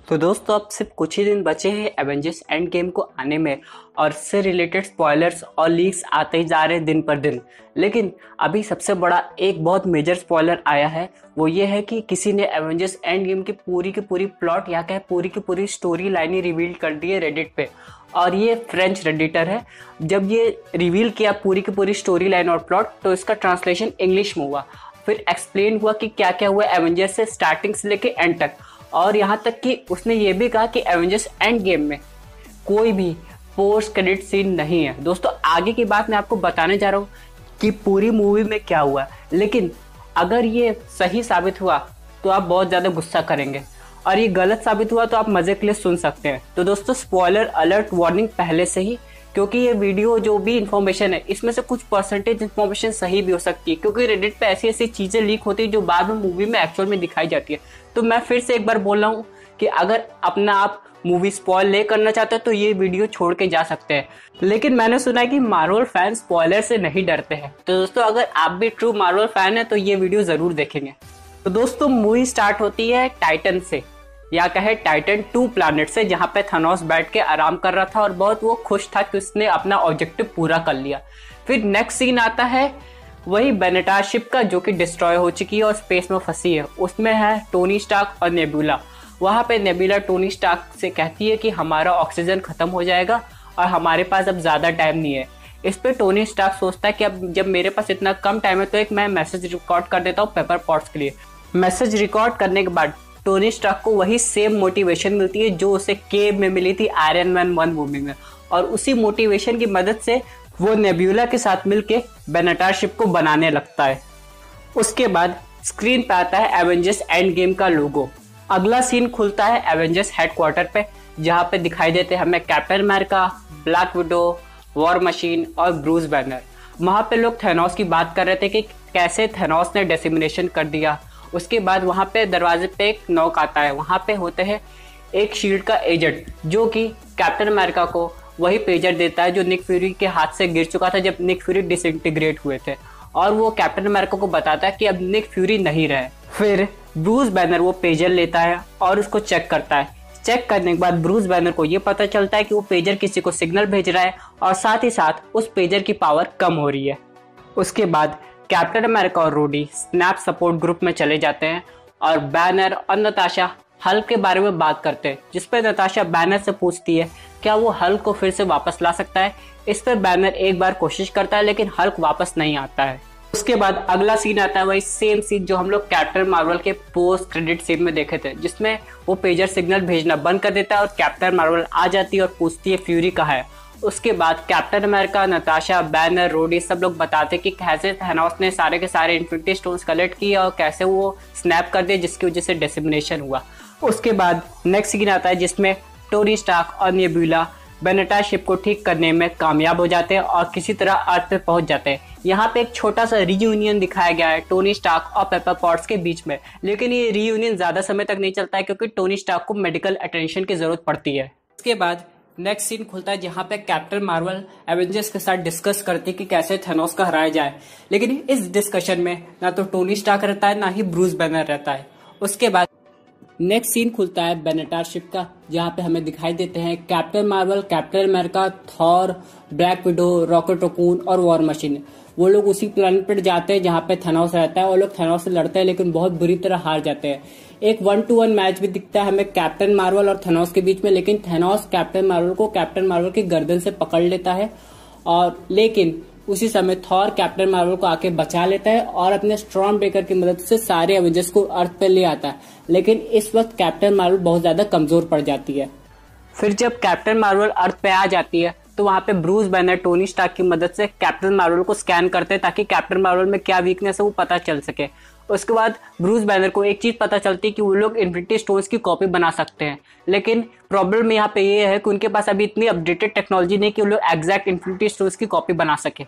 तो दोस्तों अब सिर्फ कुछ ही दिन बचे हैं एवेंजर्स एंड गेम को आने में और इससे रिलेटेड स्पॉयलर्स और लीक्स आते ही जा रहे हैं दिन पर दिन। लेकिन अभी सबसे बड़ा एक बहुत मेजर स्पॉयलर आया है, वो ये है कि किसी ने एवेंजर्स एंड गेम की पूरी प्लॉट या कहे पूरी की पूरी स्टोरी लाइन ही रिवील कर दी है रेडिट पे। और ये फ्रेंच रेडिटर है। जब ये रिवील किया पूरी की पूरी स्टोरी लाइन और प्लॉट, तो इसका ट्रांसलेशन इंग्लिश में हुआ। फिर एक्सप्लेन हुआ कि क्या क्या हुआ एवेंजर्स से स्टार्टिंग से लेके एंड तक। और यहाँ तक कि उसने ये भी कहा कि एवेंजर्स एंड गेम में कोई भी पोस्ट क्रेडिट सीन नहीं है। दोस्तों आगे की बात मैं आपको बताने जा रहा हूँ कि पूरी मूवी में क्या हुआ, लेकिन अगर ये सही साबित हुआ तो आप बहुत ज़्यादा गुस्सा करेंगे और ये गलत साबित हुआ तो आप मज़े के लिए सुन सकते हैं। तो दोस्तों स्पॉइलर अलर्ट वार्निंग पहले से ही, क्योंकि ये वीडियो जो भी इन्फॉर्मेशन है इसमें से कुछ परसेंटेज इन्फॉर्मेशन सही भी हो सकती है, क्योंकि रेडिट पे ऐसी ऐसी चीज़ें लीक होती है जो बाद में मूवी में एक्चुअल में दिखाई जाती है। तो मैं फिर से एक बार बोल रहा हूँ कि अगर अपना आप मूवी स्पॉइल नहीं करना चाहते तो ये वीडियो छोड़ के जा सकते हैं। लेकिन मैंने सुना है कि मार्वल फैन स्पॉइलर से नहीं डरते हैं, तो दोस्तों अगर आप भी ट्रू मार्वल फैन है तो ये वीडियो ज़रूर देखेंगे। तो दोस्तों मूवी स्टार्ट होती है टाइटन से, या कहे टाइटन 2 प्लैनेट से, जहाँ पे थानोस बैठ के आराम कर रहा था और बहुत वो खुश था कि उसने अपना ऑब्जेक्टिव पूरा कर लिया। फिर नेक्स्ट सीन आता है वही बेनेटार शिप का, जो कि डिस्ट्रॉय हो चुकी है और स्पेस में फंसी है। उसमें है टोनी स्टार्क और नेबुला। वहाँ पे नेबुला टोनी स्टार्क से कहती है कि हमारा ऑक्सीजन खत्म हो जाएगा और हमारे पास अब ज़्यादा टाइम नहीं है। इस पे टोनी स्टार्क सोचता है कि अब जब मेरे पास इतना कम टाइम है तो एक मैं मैसेज रिकॉर्ड कर देता हूँ पेपर पॉट्स के लिए। मैसेज रिकॉर्ड करने के बाद टोनी स्टार्क को वही सेम मोटिवेशन मिलती है जो उसे केव में मिली थी आयरन मैन 1 मूवी में, और उसी मोटिवेशन की मदद से वो नेब्यूला के साथ मिलके बेनेटार शिप को बनाने लगता है। उसके बाद स्क्रीन पे आता है एवेंजर्स एंड गेम का लोगो। अगला सीन खुलता है एवेंजर्स हेडक्वार्टर पे, जहाँ पे दिखाई देते हैं हमें Captain America, black widow, war machine और ब्रूस बैनर। वहाँ पे लोग थैनोस की बात कर रहे थे कि कैसे थैनोस ने डेसिमिनेशन कर दिया। उसके बाद वहाँ पे दरवाजे पे एक नॉक आता है, वहाँ पे होते हैं एक शील्ड का एजेंट जो कि कैप्टन अमेरिका को वही पेजर देता है जो निक फ्यूरी के हाथ से गिर चुका था जब निक फ्यूरी डिसइंटीग्रेट हुए थे, और वो कैप्टन अमेरिका को बताता है कि अब निक फ्यूरी नहीं रहे। फिर ब्रूस बैनर वो पेजर लेता है और उसको चेक करता है। चेक करने के बाद ब्रूस बैनर को ये पता चलता है कि वो पेजर किसी को सिग्नल भेज रहा है और साथ ही साथ उस पेजर की पावर कम हो रही है। उसके बाद कैप्टन अमेरिका और रूडी स्नैप सपोर्ट ग्रुप में चले जाते हैं और बैनर और नताशा हल्क के बारे में बात करते हैं, जिस पर नताशा बैनर से पूछती है क्या वो हल्क को फिर से वापस ला सकता है। इस पर बैनर एक बार कोशिश करता है लेकिन हल्क वापस नहीं आता है। उसके बाद अगला सीन आता है वही सेम सीन जो हम लोग कैप्टन मार्वल के पोस्ट क्रेडिट सीन में देखे थे, जिसमें वो पेजर सिग्नल भेजना बंद कर देता है और कैप्टन मार्वल आ जाती है और पूछती है फ्यूरी कहाँ है। उसके बाद Captain America, Natasha, Banner, Rhodey सब लोग बताते कि कैसे थैनोस ने सारे के सारे इन्फिनिटी स्टोन्स कलेक्ट किए और कैसे वो स्नैप कर दिए जिसकी वजह से डेसिमिनेशन हुआ। उसके बाद नेक्स्ट सीन आता है जिसमें टोनी स्टार्क और नेबुला बेनेटार शिप को ठीक करने में कामयाब हो जाते हैं और किसी तरह अर्थ पे पहुंच जाते हैं। यहाँ पे एक छोटा सा रीयूनियन दिखाया गया है टोनी स्टार्क और पेपर पॉट्स के बीच में, लेकिन ये रीयूनियन ज़्यादा समय तक नहीं चलता है क्योंकि टोनी स्टार्क को मेडिकल अटेंशन की ज़रूरत पड़ती है। उसके बाद नेक्स्ट सीन खुलता है जहाँ पे कैप्टन मार्वल एवेंजर्स के साथ डिस्कस करती है कि कैसे थैनोस को हराया जाए, लेकिन इस डिस्कशन में ना तो टोनी स्टार्क रहता है ना ही ब्रूस बैनर रहता है। उसके बाद नेक्स्ट सीन खुलता है बेनेटार शिप का, जहाँ पे हमें दिखाई देते हैं Captain Marvel, Captain America, Thor, black widow, rocket raccoon और वॉर मशीन। वो लोग उसी प्लेनेट पर जाते हैं जहाँ पे थैनोस रहता है और लोग थैनोस से लड़ते हैं लेकिन बहुत बुरी तरह हार जाते हैं। एक 1-to-1 मैच भी दिखता है हमें कैप्टन मार्वल और थैनोस के बीच में, लेकिन थैनोस कैप्टन मार्वल की गर्दन से पकड़ लेता है, और लेकिन उसी समय थॉर कैप्टन मार्वल को आके बचा लेता है और अपने स्ट्रॉन्ग ब्रेकर की मदद से सारे एवेंजर्स को अर्थ पे ले आता है। लेकिन इस वक्त कैप्टन मार्वल बहुत ज्यादा कमजोर पड़ जाती है। फिर जब कैप्टन मार्वल अर्थ पे आ जाती है तो वहाँ पे ब्रूस बैनर टोनी स्टार्क की मदद से कैप्टन मार्वल को स्कैन करते हैं ताकि कैप्टन मार्वल में क्या वीकनेस है वो पता चल सके। उसके बाद ब्रूस बैनर को एक चीज़ पता चलती है कि वो लोग इन्फिनिटी स्टोन्स की कॉपी बना सकते हैं, लेकिन प्रॉब्लम यहाँ पे ये है कि उनके पास अभी इतनी अपडेटेड टेक्नोलॉजी नहीं कि वो लोग एग्जैक्ट इन्फिनिटी स्टोन्स की कॉपी बना सके।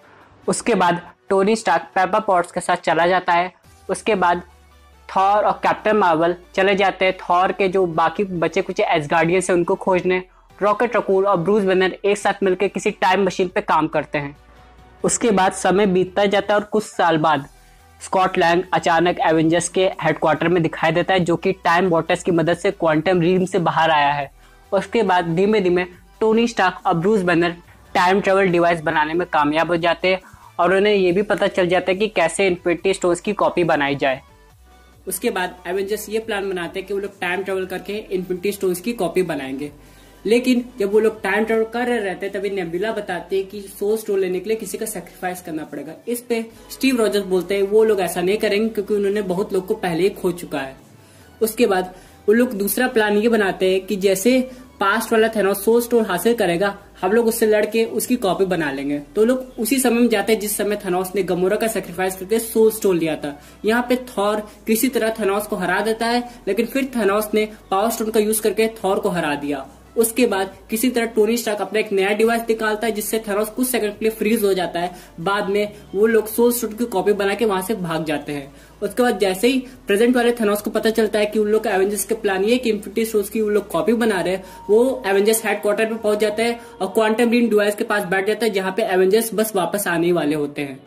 उसके बाद टोनी स्टार्क पेपर पॉट्स के साथ चला जाता है। उसके बाद थॉर और कैप्टन मार्वल चले जाते हैं थॉर के जो बाकी बचे कुछ एसगार्डियंस हैं उनको खोजने। रॉकेट रकून और ब्रूस बैनर एक साथ मिलकर किसी टाइम मशीन पे काम करते हैं। उसके बाद समय बीतता जाता है और कुछ साल बाद स्कॉट लैंग अचानक एवेंजर्स के हेडक्वार्टर में दिखाई देता है, जो कि टाइम वॉटर्स की मदद से क्वांटम रीम से बाहर आया है। उसके बाद धीमे धीमे टोनी स्टार्क और Bruce Banner time travel device बनाने में कामयाब हो जाते हैं और उन्हें ये भी पता चल जाता है कि कैसे इन्फिनिटी स्टोन्स की कॉपी बनाई जाए। उसके बाद एवेंजर्स ये प्लान बनाते हैं कि वो लोग टाइम ट्रेवल करके इन्फिनिटी स्टोन्स की कॉपी बनाएंगे। लेकिन जब वो लोग टाइम ट्रेवल कर रहे रहते हैं तभी नेबुला बताते हैं कि सोल स्टोन लेने के लिए किसी का सैक्रिफाइस करना पड़ेगा। इस पे स्टीव रॉजर्स बोलते हैं वो लोग ऐसा नहीं करेंगे क्योंकि उन्होंने बहुत लोग को पहले ही खो चुका है। उसके बाद वो लोग दूसरा प्लान ये बनाते हैं कि जैसे पास्ट वाला थेनोस सोल स्टोन हासिल करेगा, हम लोग उससे लड़के उसकी कॉपी बना लेंगे। तो लोग उसी समय में जाते हैं जिस समय थेनोस ने गमोरा का सैक्रिफाइस करके सोल स्टोन लिया था। यहाँ पे थॉर किसी तरह थेनोस को हरा देता है, लेकिन फिर थेनोस ने पावर स्टोन का यूज करके थॉर को हरा दिया। उसके बाद किसी तरह टोनी स्टार्क अपना एक नया डिवाइस निकालता है जिससे थेनोस कुछ सेकंड के लिए फ्रीज हो जाता है। बाद में वो लोग सोल स्टोन की कॉपी बना के वहां से भाग जाते हैं। उसके बाद जैसे ही प्रेजेंट वाले थेनोस को पता चलता है कि उन लोग का एवेंजर्स के प्लान ये कि इन्फिनिटी स्टोन्स की उन लोग कॉपी बना रहे हैं, वो एवेंजर्स हेडक्वार्टर पे पहुंच जाता है और क्वांटम रीम डिवाइस के पास बैठ जाता है जहां पे एवेंजर्स बस वापस आने वाले होते हैं।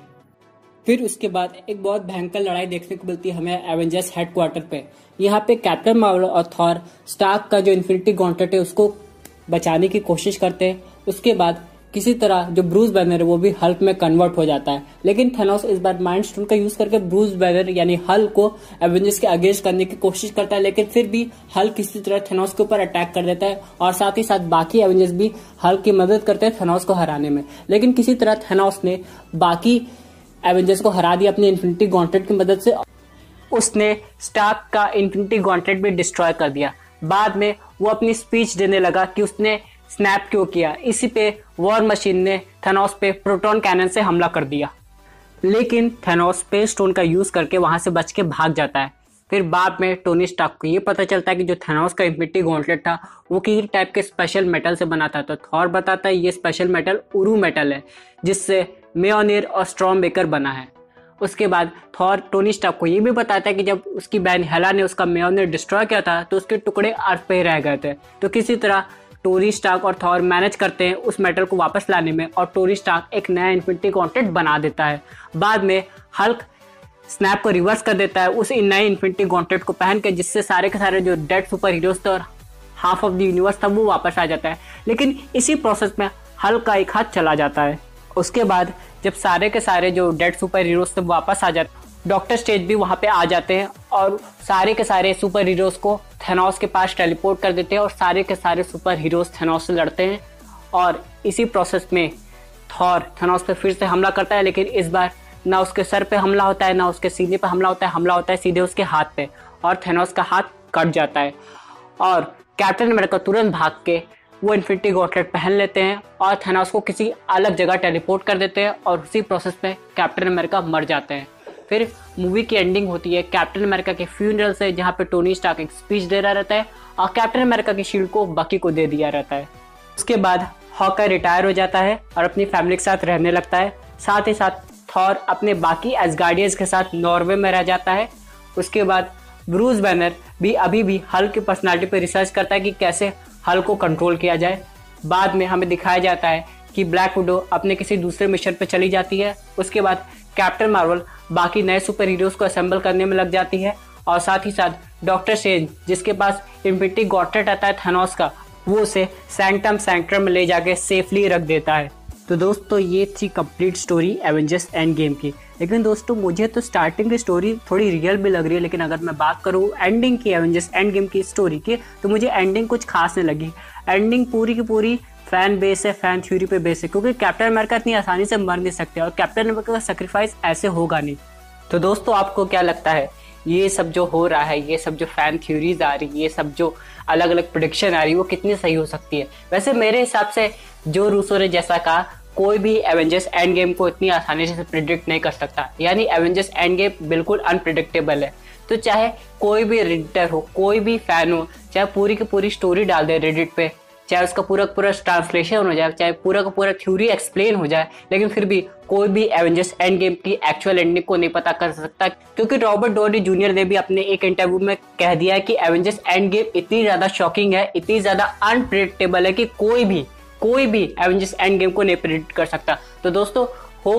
फिर उसके बाद एक बहुत भयंकर लड़ाई देखने को मिलती है हमें एवेंजर्स हेडक्वार्टर पे। यहाँ पे कैप्टन मार्वल और थॉर स्टार्क का जो इन्फिनिटी गॉन्टलेट है उसको बचाने की कोशिश करते हैं। उसके बाद किसी तरह जो ब्रूस बैनर है वो भी हल्क में कन्वर्ट हो जाता है, लेकिन थेनोस इस बार माइंड स्टोन का यूज करके ब्रूस बैनर यानी हल्क को एवेंजर्स के अगेंस्ट करने की कोशिश करता है, लेकिन फिर भी हल्क किसी तरह थेनोस के ऊपर अटैक कर देता है और साथ ही साथ बाकी एवेंजर्स भी हल्क की मदद करते हैं थेनोस को हराने में। लेकिन किसी तरह थेनोस ने बाकी एवेंजर्स को हरा दिया अपनी इन्फिनिटी गॉन्टलेट की मदद से। उसने स्टार्क का इन्फिनिटी गॉन्टलेट भी डिस्ट्रॉय कर दिया। बाद में वो अपनी स्पीच देने लगा कि उसने स्नैप क्यों किया। इसी पे वॉर मशीन ने थेनोस पे प्रोटॉन कैनन से हमला कर दिया, लेकिन थेनोस स्पेस स्टोन का यूज करके वहां से बच के भाग जाता है। फिर बाद में टोनी स्टार्क को ये पता चलता है कि जो थेनोस का इन्फिनिटी गॉन्टलेट था वो किसी टाइप के स्पेशल मेटल से बना था। तो थॉर बताता है ये स्पेशल मेटल उरू मेटल है जिससे मेयोनीर और स्ट्रॉम बेकर बना है। उसके बाद थॉर टोनी स्टार्क को ये भी बताता है कि जब उसकी बहन हेला ने उसका मेयोनीर डिस्ट्रॉय किया था तो उसके टुकड़े अर्थ पे ही रह गए थे। तो किसी तरह टोनी स्टार्क और थॉर मैनेज करते हैं उस मेटल को वापस लाने में और टोनी स्टार्क एक नया इन्फिनिटी गॉन्टलेट बना देता है। बाद में हल्क स्नैप को रिवर्स कर देता है उस नए इन्फिनिटी गॉन्टलेट को पहन के, जिससे सारे के सारे जो डेड सुपर हीरोज थे और हाफ ऑफ द यूनिवर्स था वो वापस आ जाता है। लेकिन इसी प्रोसेस में हल्क का एक हाथ चला जाता है। उसके बाद जब सारे के सारे जो डेड सुपर हीरोज थे वापस आ जाते, डॉक्टर स्ट्रेंज भी वहां पे आ जाते हैं और सारे के सारे सुपर हीरोज को थेनोस के पास टेलीपोर्ट कर देते हैं और सारे के सारे सुपर हीरोज थेनोस से लड़ते हैं। और इसी प्रोसेस में थॉर थेनोस पे फिर से हमला करता है, लेकिन इस बार ना उसके सर पे हमला होता है ना उसके सीने पे हमला होता है सीधे उसके हाथ पे, और थेनोस का हाथ कट जाता है। और कैप्टन अमेरिका तुरंत भाग के वो इन्फिनिटी गॉन्टलेट पहन लेते हैं और थेनोस को किसी अलग जगह टेलीपोर्ट कर देते हैं और उसी प्रोसेस में कैप्टन अमेरिका मर जाते हैं। फिर मूवी की एंडिंग होती है कैप्टन अमेरिका के फ्यूनरल से, जहाँ पे टोनी स्टार्क एक स्पीच दे रहा रहता है और कैप्टन अमेरिका की शील्ड को बकी को दे दिया रहता है। उसके बाद हॉकर रिटायर हो जाता है और अपनी फैमिली के साथ रहने लगता है। साथ ही साथ थॉर अपने बाकी एसगार्डियंस के साथ नॉर्वे में रह जाता है। उसके बाद ब्रूस बैनर भी अभी भी हल्क की पर्सनालिटी पर रिसर्च करता है कि कैसे हल्क को कंट्रोल किया जाए। बाद में हमें दिखाया जाता है कि ब्लैक विडो अपने किसी दूसरे मिशन पर चली जाती है। उसके बाद कैप्टन मार्वल बाकी नए सुपर हीरोज को असेंबल करने में लग जाती है और साथ ही साथ डॉक्टर स्ट्रेंज जिसके पास इन्फिनिटी गॉन्टलेट आता है थेनोस का, वो उसे सैंक्टम में ले जाके सेफली रख देता है। तो दोस्तों ये थी complete story Avengers Endgame की। लेकिन दोस्तों मुझे तो स्टार्टिंग की स्टोरी थोड़ी रियल भी लग रही है, लेकिन अगर मैं बात करूँ एंडिंग की एवेंजर्स एंड गेम की स्टोरी की तो मुझे एंडिंग कुछ खास नहीं लगी। एंडिंग पूरी की पूरी फैन बेस है, फैन थ्योरी पे बेस है, क्योंकि कैप्टन अमेरिका इतनी आसानी से मर नहीं सकते और कैप्टन अमेरिका का सेक्रीफाइस ऐसे होगा नहीं। तो दोस्तों आपको क्या लगता है ये सब जो हो रहा है, ये सब जो फैन थ्योरीज आ रही, ये सब जो अलग अलग प्रेडिक्शन आ रही वो कितनी सही हो सकती है? वैसे मेरे हिसाब से जो रूसो ने जैसा कहा, कोई भी एवेंजर्स एंड गेम को इतनी आसानी से प्रिडिक्ट नहीं कर सकता। यानी एवेंजर्स एंड गेम बिल्कुल अनप्रिडिक्टेबल है। तो चाहे कोई भी रेडिटर हो, कोई भी फैन हो, चाहे पूरी की पूरी स्टोरी डाल दे रेडिट पे, चाहे उसका पूरा पूरा ट्रांसलेशन हो जाए, चाहे पूरा का पूरा थ्योरी एक्सप्लेन हो जाए, लेकिन फिर भी कोई भी एवेंजर्स एंड गेम की एक्चुअल एंडिंग को नहीं पता कर सकता। क्योंकि रॉबर्ट डॉनी जूनियर ने भी अपने एक इंटरव्यू में कह दिया है कि एवेंजर्स एंड गेम इतनी ज्यादा शॉकिंग है, इतनी ज्यादा अनप्रिडिक्टेबल है कि कोई भी एवेंजर्स एंड गेम को नहीं प्रिडिक्ट कर सकता। तो दोस्तों होप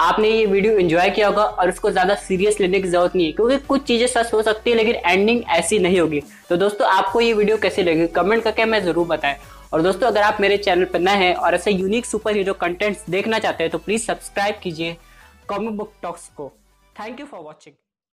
आपने ये वीडियो एंजॉय किया होगा और उसको ज्यादा सीरियस लेने की जरूरत नहीं है, क्योंकि कुछ चीजें सच हो सकती है लेकिन एंडिंग ऐसी नहीं होगी। तो दोस्तों आपको ये वीडियो कैसी लगी कमेंट करके मैं जरूर बताएं। और दोस्तों अगर आप मेरे चैनल पर नए हैं और ऐसे यूनिक सुपर हीरो कंटेंट्स देखना चाहते हैं तो प्लीज सब्सक्राइब कीजिए कॉमिक बुक टॉक्स को। Thank you for watching.